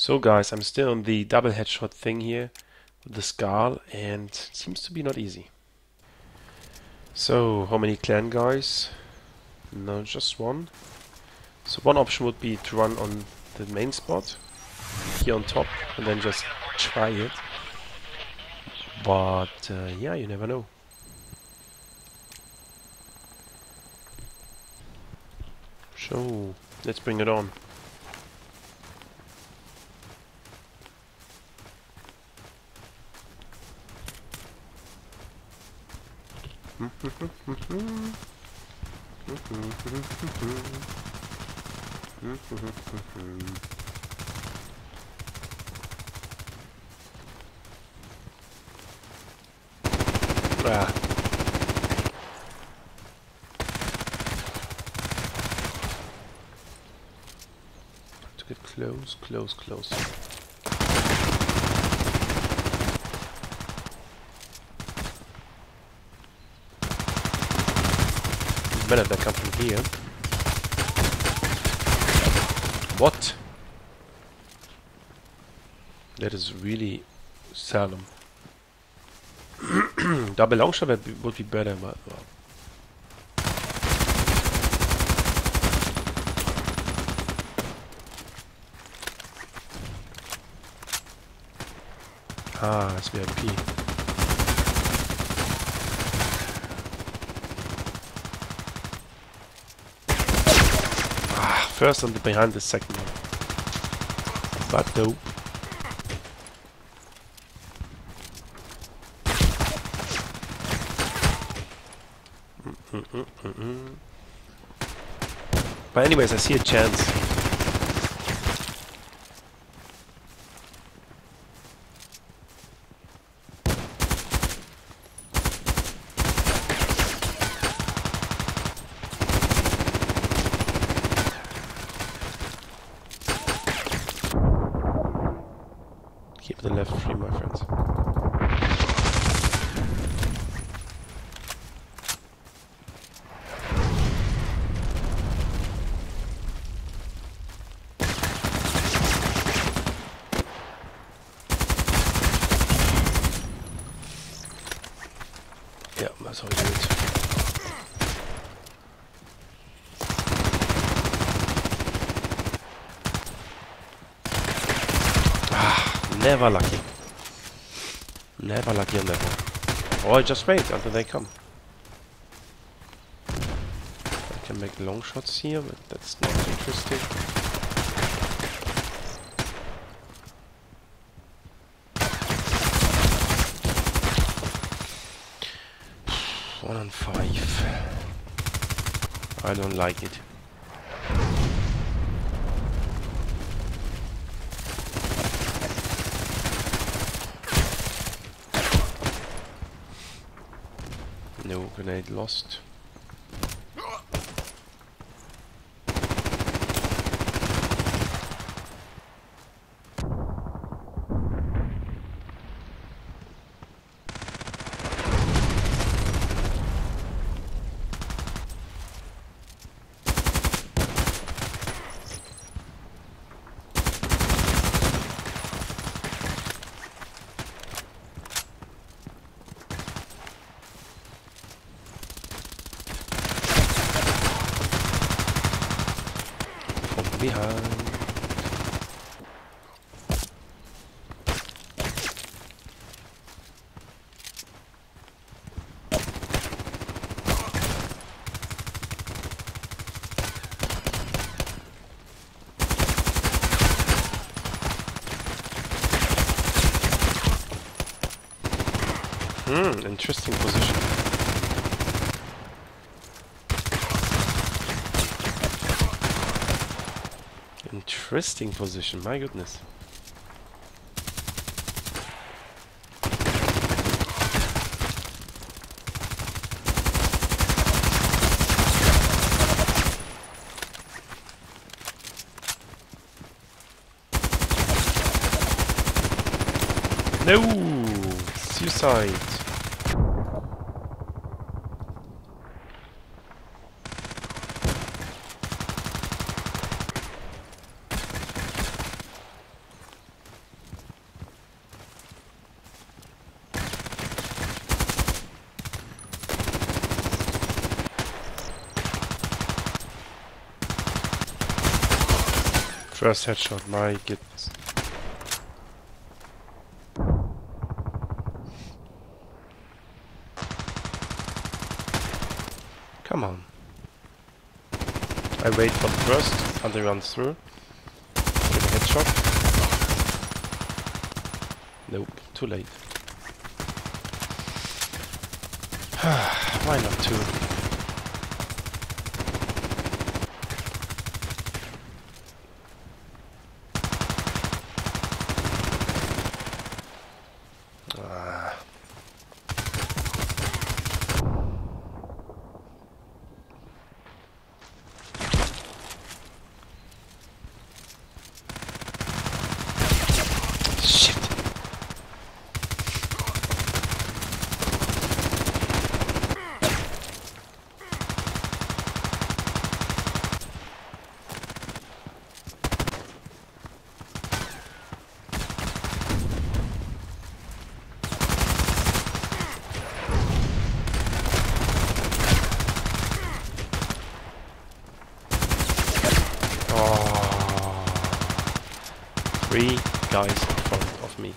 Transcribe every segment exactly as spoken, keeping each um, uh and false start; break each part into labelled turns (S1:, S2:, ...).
S1: So guys, I'm still on the double headshot thing here with the Skull, and it seems to be not easy. So, how many clan guys? No, just one. So one option would be to run on the main spot, here on top, and then just try it. But uh, yeah, you never know. So, let's bring it on. Ah. To get close, close, close. Better if they come from here. What? That is really seldom. Double long shot would be, would be better, but well. Ah, it's V I P. Ah, first on the behind the second one. But nope. Mm -mm -mm -mm. But anyways, I see a chance. Keep the left free, my friends. Yeah, that's how we do it. Ah, never lucky. Never lucky on that one. Or I just wait until they come. I can make long shots here, but that's not interesting. One on five. I don't like it. No grenade lost. Behind. Hmm, interesting position. Interesting position, my goodness. No! Suicide! First headshot, my goodness. Come on. I wait for the first until he runs through. Get a headshot. Nope, too late. Why not two? Ah. Shit. Three guys in front of me.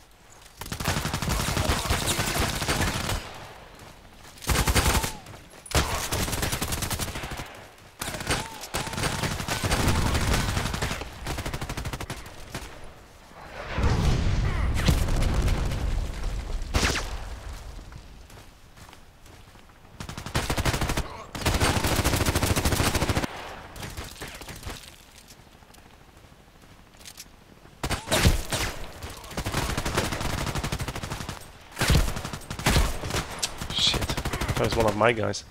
S1: That was one of my guys.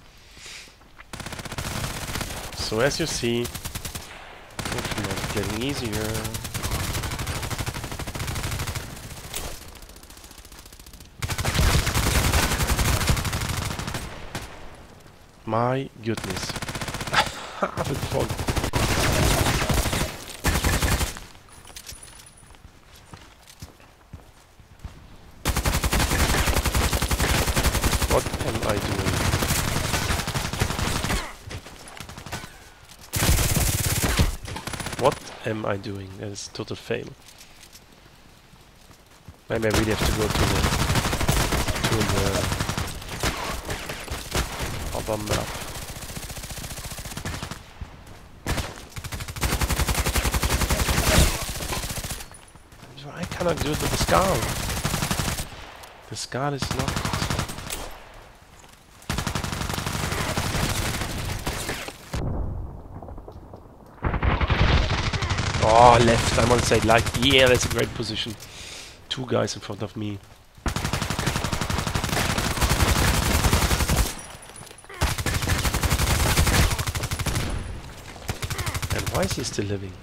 S1: So as you see, it's not getting easier. My goodness. The fog. What am I doing? What am I doing? That is a total fail. Maybe I really have to go to the to the other map. I cannot do it with the Scar. The Scar is not. Oh, left. I'm on the side. Like, yeah, that's a great position. Two guys in front of me. And why is he still living?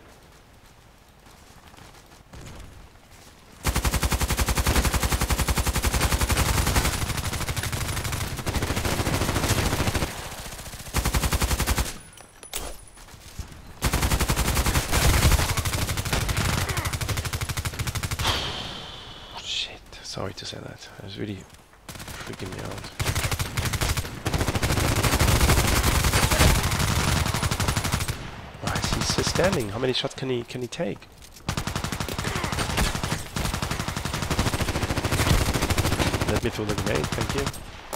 S1: Sorry to say that. It was really freaking me out. Why is he still standing? How many shots can he can he take? Let me throw the grenade, thank you.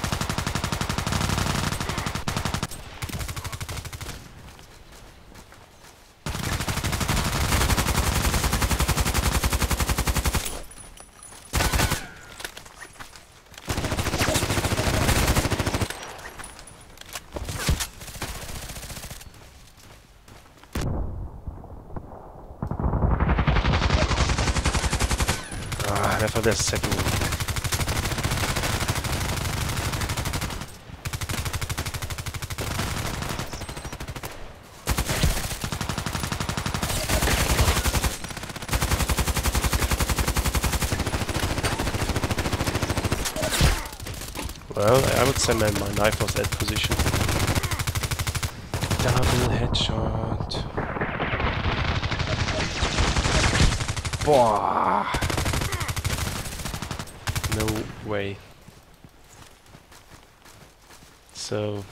S1: I thought there's a second one. Well, I would say my, my knife was at position. Double headshot. Boah. No way. So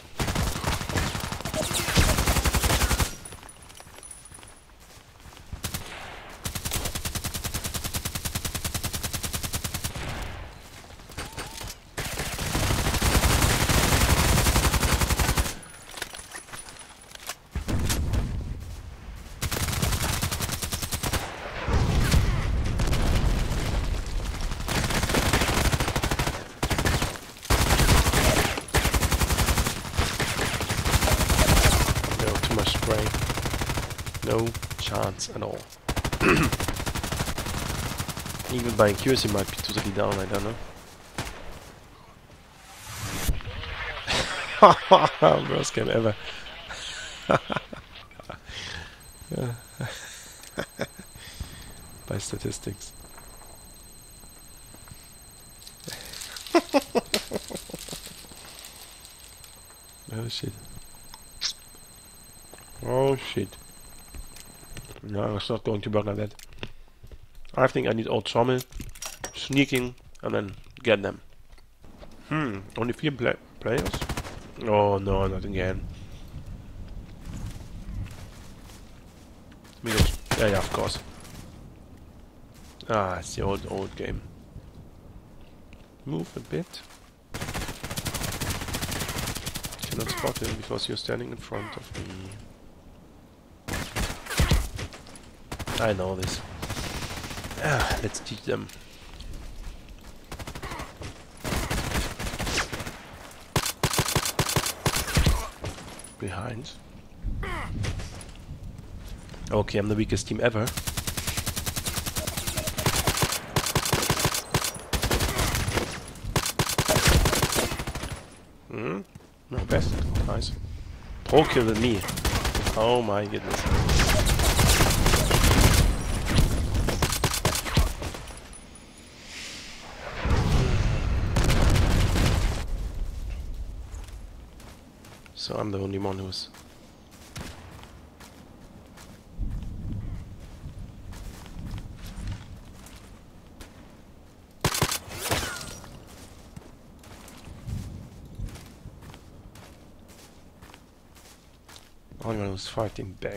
S1: chance at all. Even by accuracy might be totally down, I don't know. Worst game ever. By statistics. Oh shit. Oh shit. No, it's not going to work like that. I think I need old Trommel, sneaking, and then get them. Hmm, only three pla players? Oh no, not again. Yeah, yeah, of course. Ah, it's the old, old game. Move a bit. Cannot spot him because you're standing in front of me. I know this. Ah, let's teach them. Behind. Okay, I'm the weakest team ever. Hmm? No, best. Nice. Pro kill with me. Oh my goodness. So I'm the only one who's... only one who's fighting back.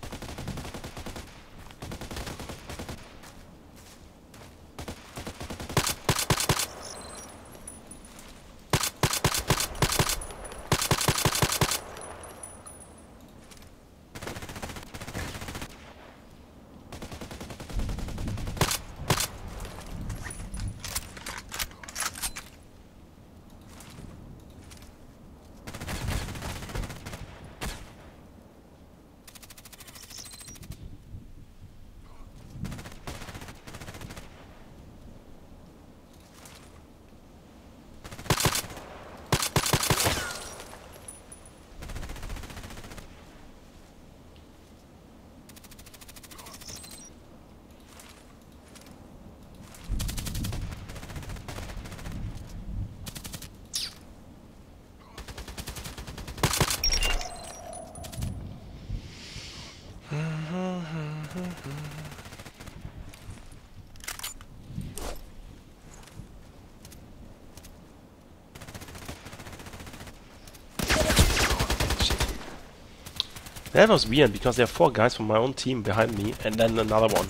S1: That was weird because there are four guys from my own team behind me and then another one.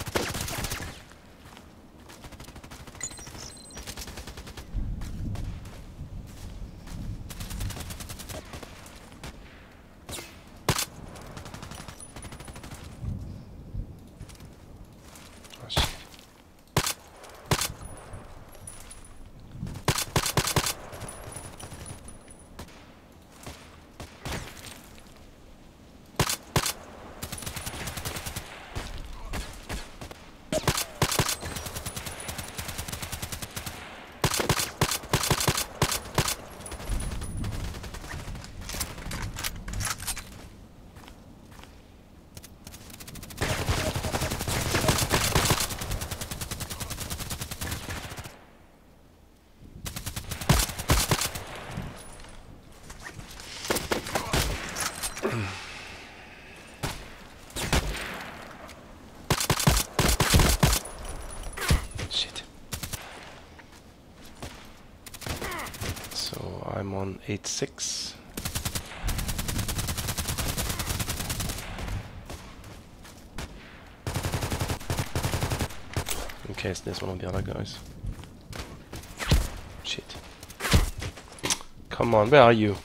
S1: Oh shit. Shit. So I'm on eight six. In case there's one of the other guys. Shit. Come on, where are you?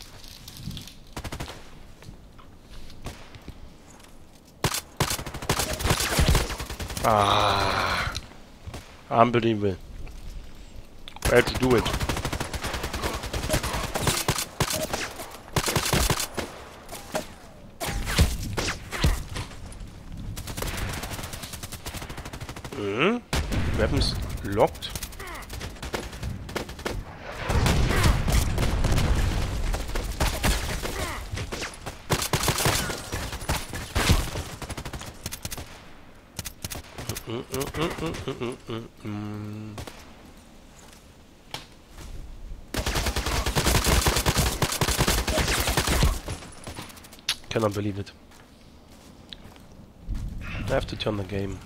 S1: Ah, unbelievable. I had to do it. Hmm? Weapons locked. Mm, mm, mm, mm, mm, mm, mm. Cannot believe it. I have to turn the game.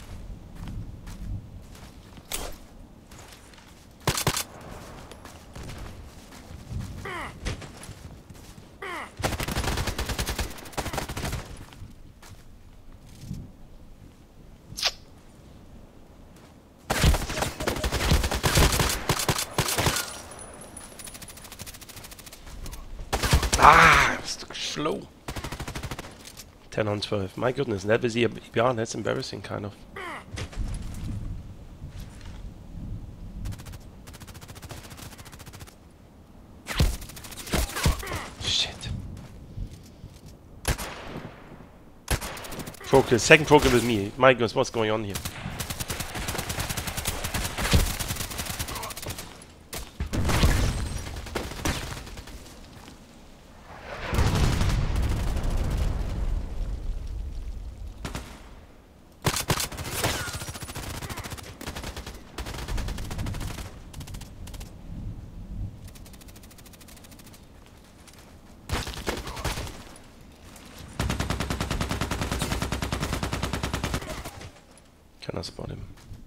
S1: Ah, it's slow. ten on twelve. My goodness, that was the yeah, that's embarrassing, kind of. Shit. Focus. Second focus with me. My goodness, what's going on here? Can I spot him?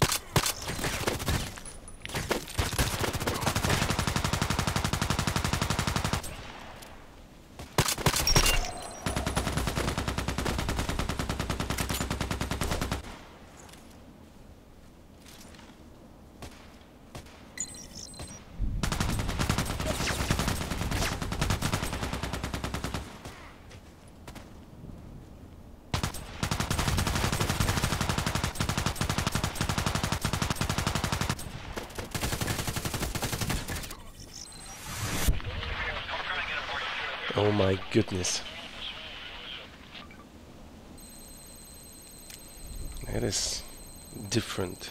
S1: Oh my goodness. That is different.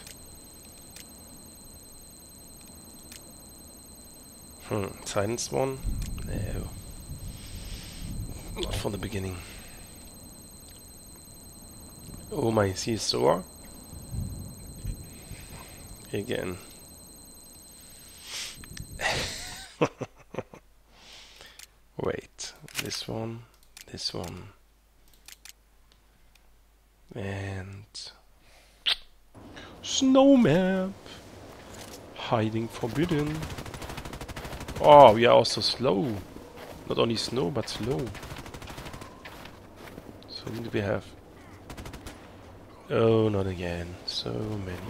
S1: Hmm, silenced one? No. Not from the beginning. Oh my, see a sword? Again. Wait, this one, this one, and snow map. Hiding forbidden. Oh, we are also slow. Not only snow, but slow. So what do we have? Oh, not again. So many.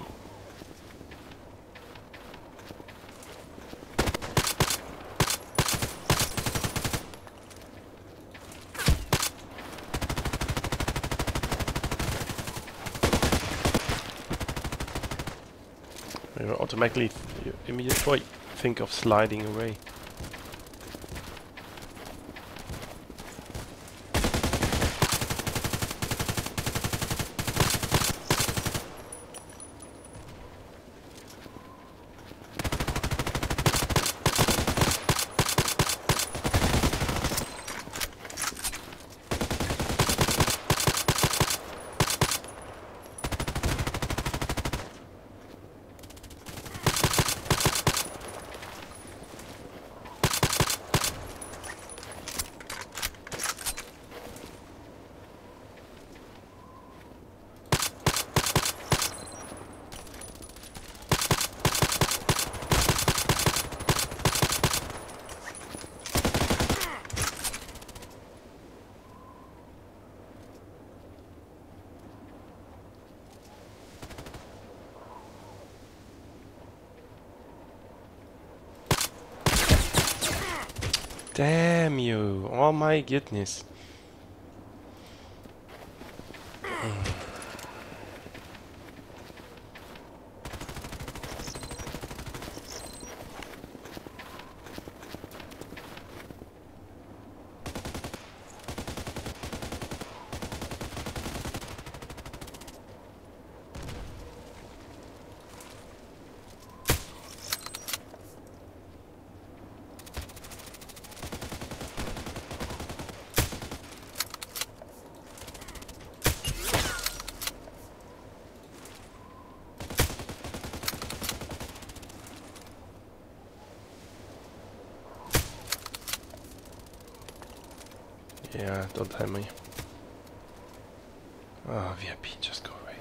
S1: You automatically, you immediately think of sliding away. Damn you! Oh my goodness! Yeah, don't tell me. Oh, V I P, just go away.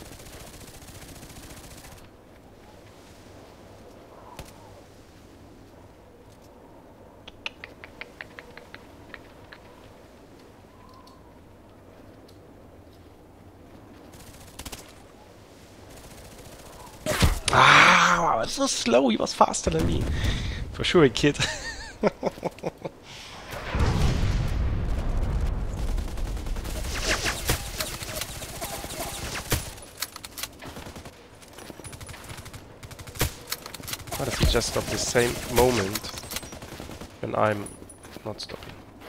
S1: Ah, wow, it's so slow. He was faster than me. For sure, a kid. Why does he just stop the same moment when I'm not stopping?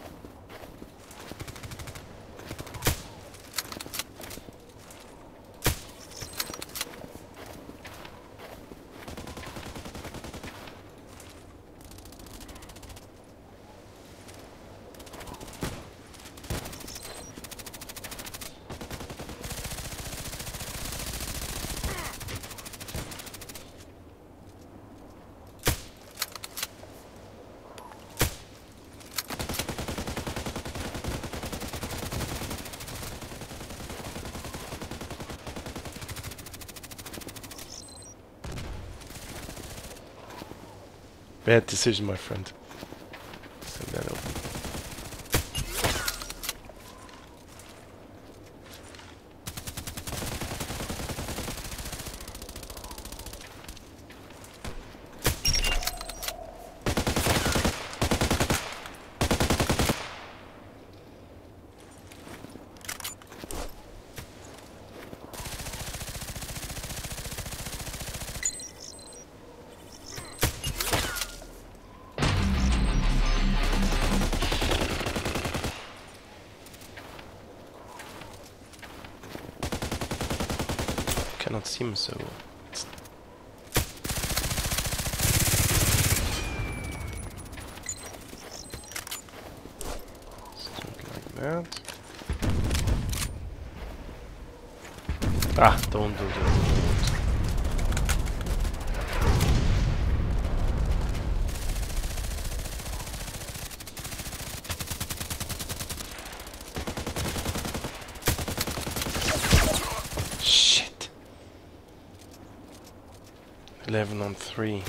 S1: Bad decision, my friend. Send that open. Cannot seem so. Something like that. Ah, don't do that. eleven on three.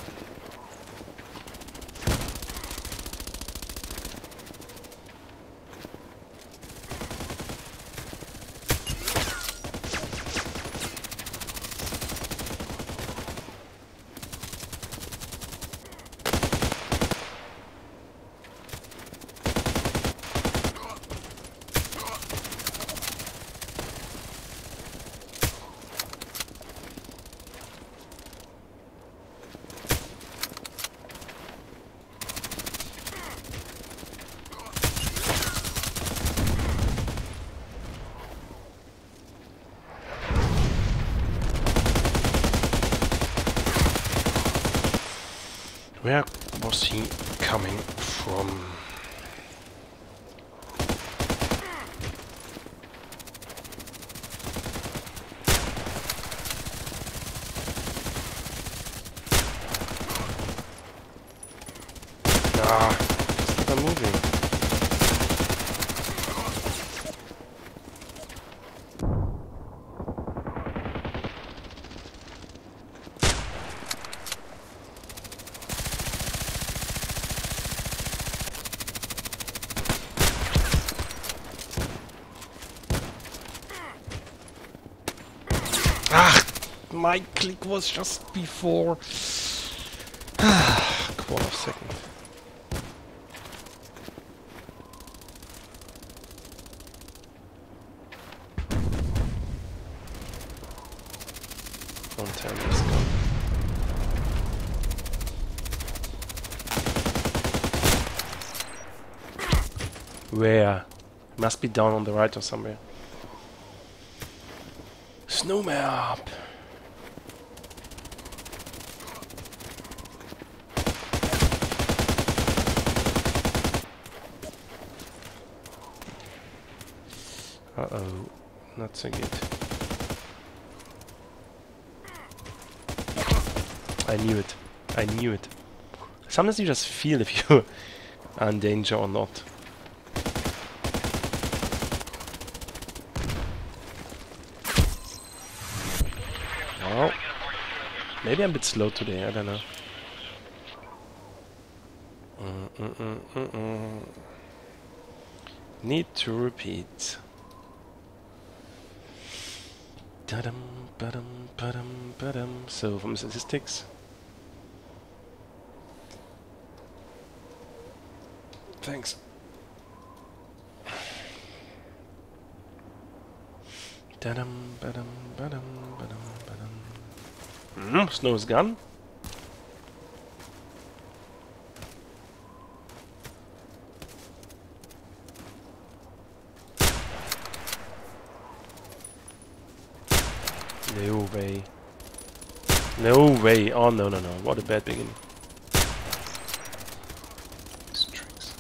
S1: Where was he coming from? Ah, just keep on moving. Ah, my click was just before. Quarter of a second. Don't tell me it's gone. Where? Must be down on the right or somewhere. Snow map. Uh oh, not so good. I knew it. I knew it. Sometimes you just feel if you are in danger or not. Oh. Maybe I'm a bit slow today, I don't know. Mm -mm -mm -mm -mm. Need to repeat. Da-dum, ba-dum, ba-dum, ba-dum. So, from statistics. Thanks. Da-dum, ba-dum, ba-dum, ba-dum, ba-dum. Mm, snow is gone. No way. No way. Oh, no, no, no. What a bad beginning. These tricks.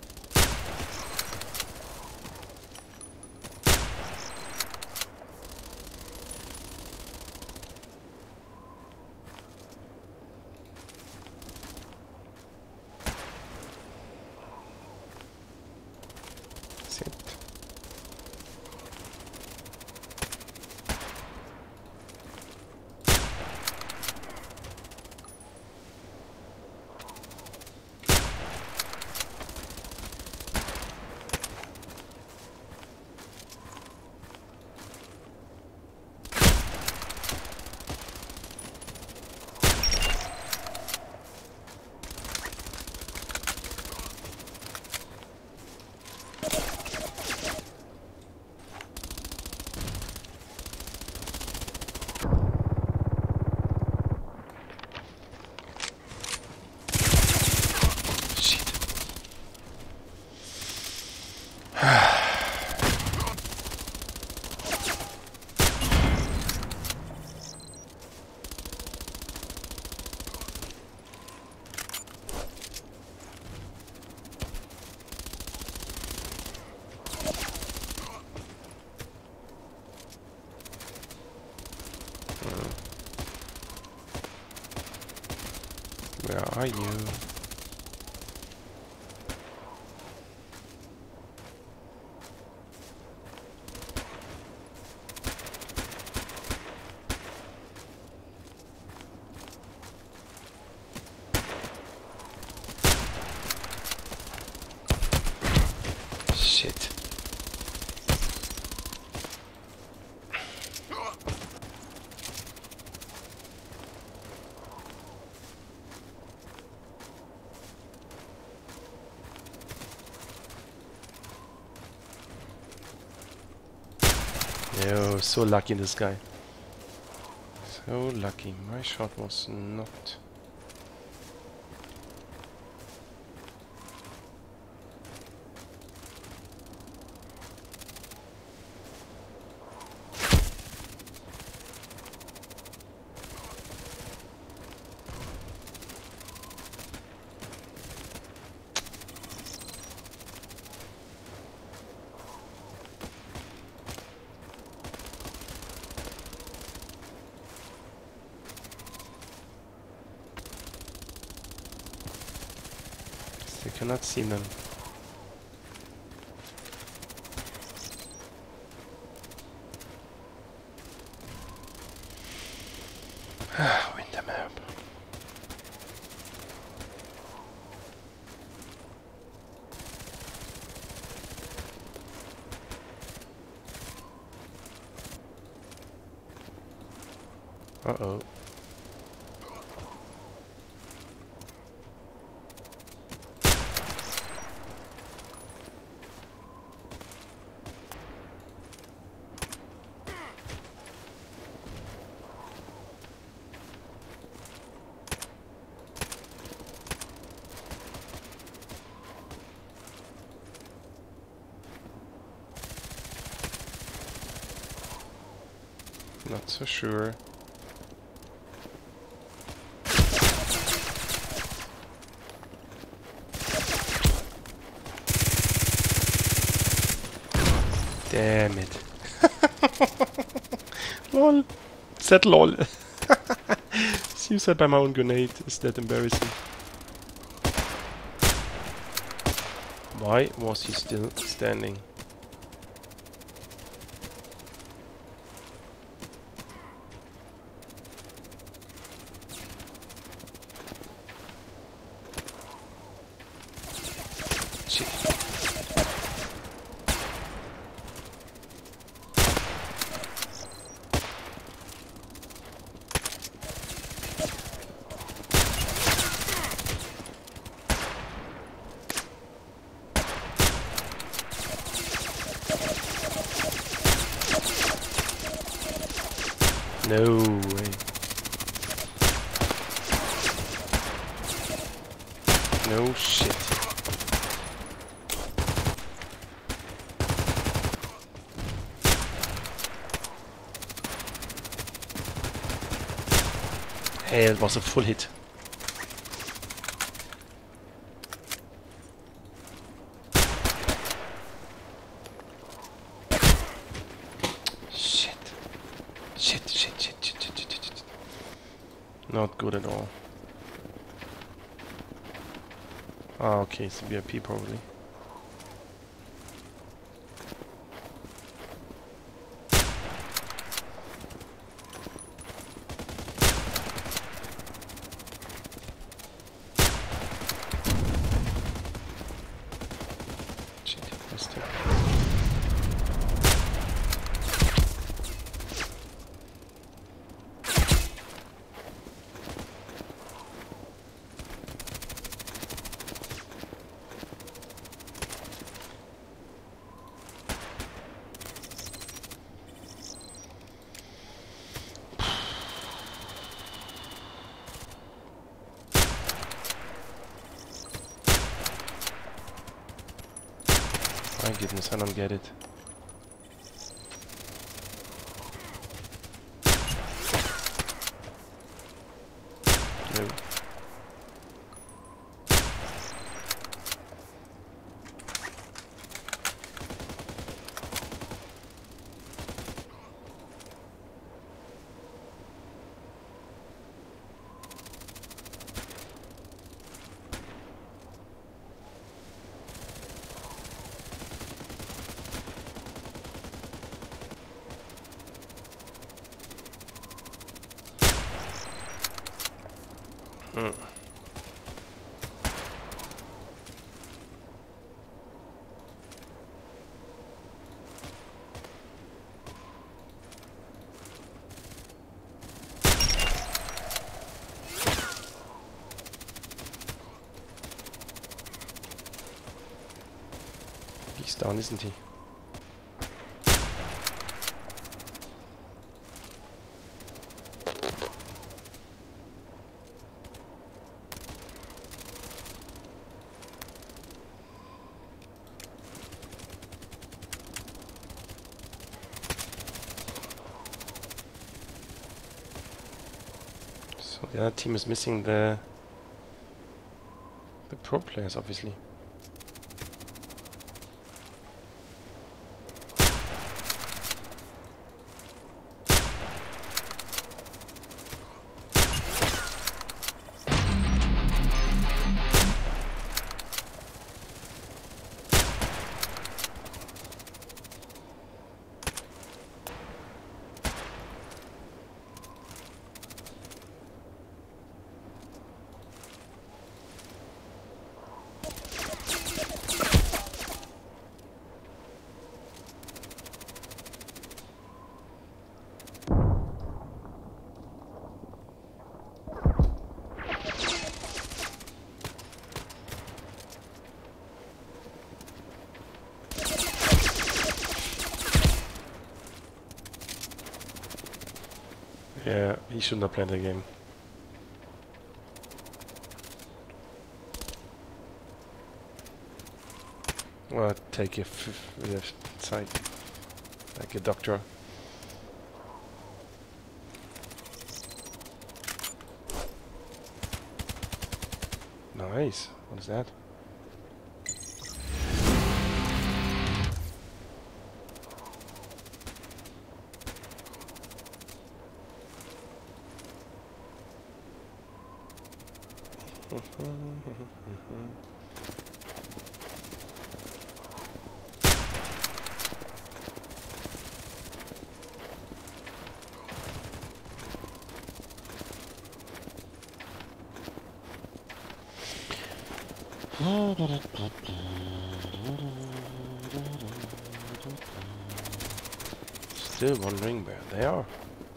S1: Sit. Where are you? Shit. Yo, so lucky this guy. So lucky. My shot was not... I cannot see them. Win the map. Uh-oh. Not so sure. Damn it. Lol. Said lol. Suicide by my own grenade. Is that embarrassing? Why was he still standing? Shit. No way. No shit. Hey, it was a full hit. Shit. Shit, shit, shit, shit, shit, shit, shit. Not good at all. Ah, okay, it's V I P probably. Shit, missed it. My goodness, I don't get it. No. Mm. He's down, isn't he? So the other team is missing the the pro players, obviously. Yeah, he shouldn't have played the game. Well, take a f f side, like a doctor. Nice. What is that? Still wondering where they are.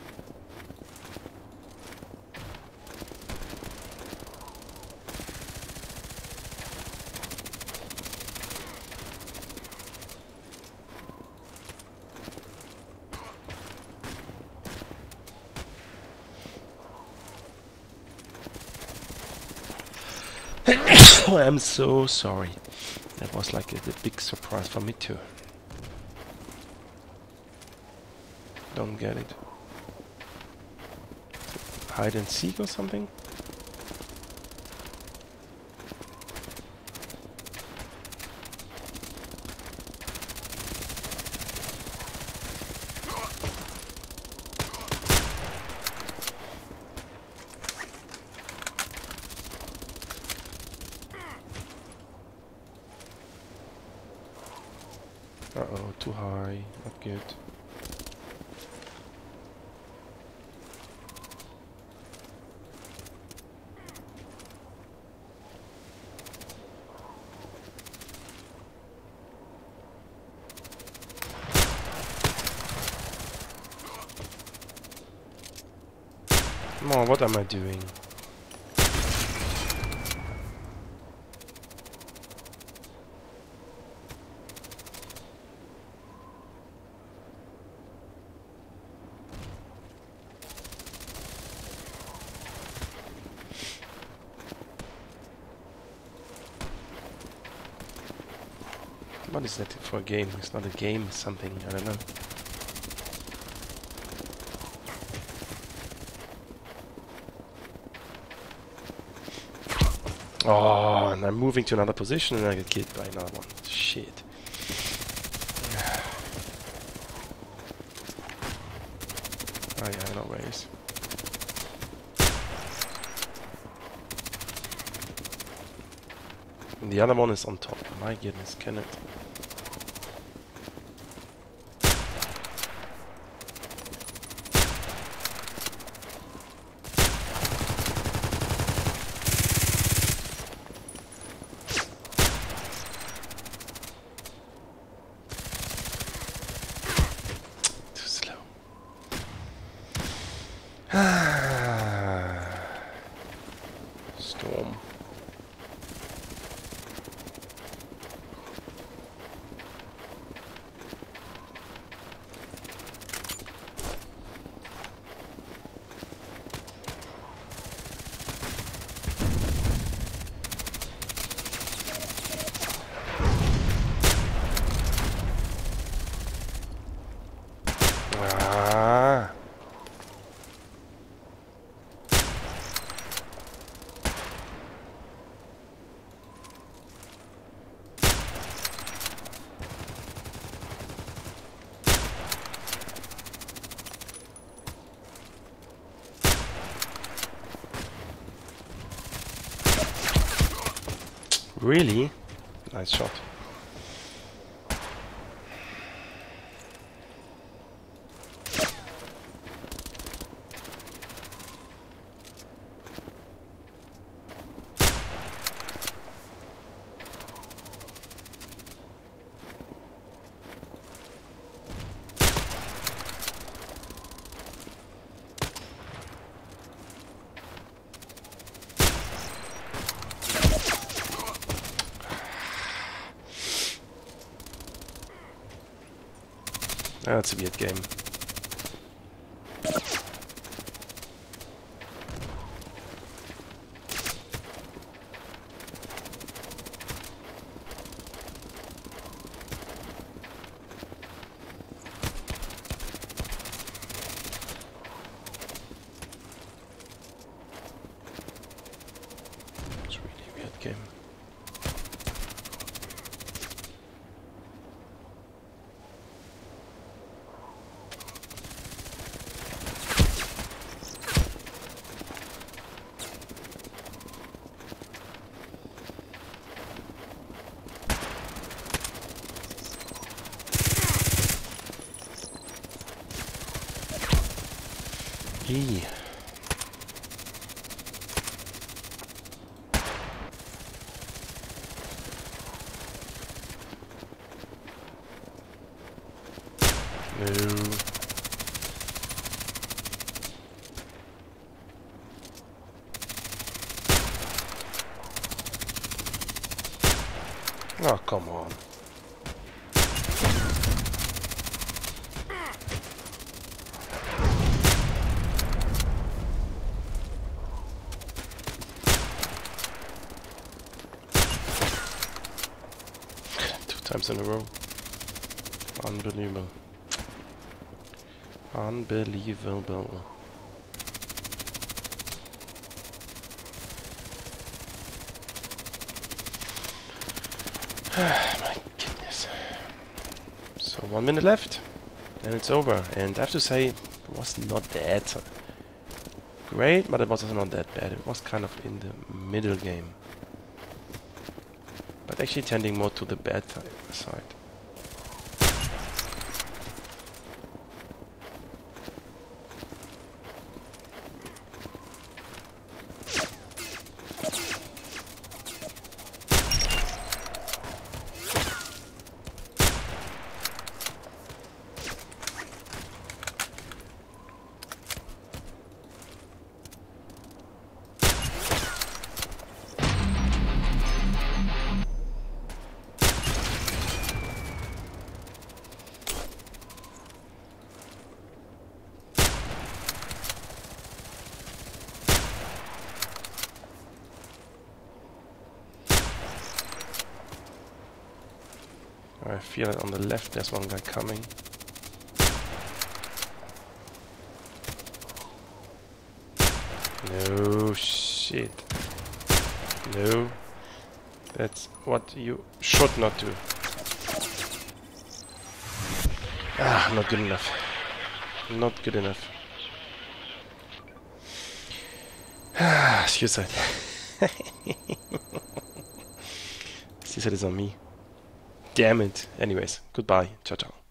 S1: I'm so sorry. That was like a, a big surprise for me too. Don't get it. Hide and seek or something? Uh-oh, too high. Not good. Oh, what am I doing? What is that for a game? It's not a game, it's something, I don't know. Oh, and I'm moving to another position and I get killed by another one. Shit. Oh yeah, no ways. And the other one is on top. My goodness, can it? Storm. Ah. Really? Nice shot. That's a weird game. It's a really weird game. E. No. Oh, come on. Two times in a row. Unbelievable. Unbelievable. My goodness. So one minute left and it's over, and I have to say it was not that great, but it was also not that bad. It was kind of in the middle game, but actually tending more to the bad side. I feel it on the left, there's one guy coming. No shit. No. That's what you should not do. Ah, not good enough. Not good enough. Ah, suicide. Suicide is on me. Damn it. Anyways, goodbye. Ciao, ciao.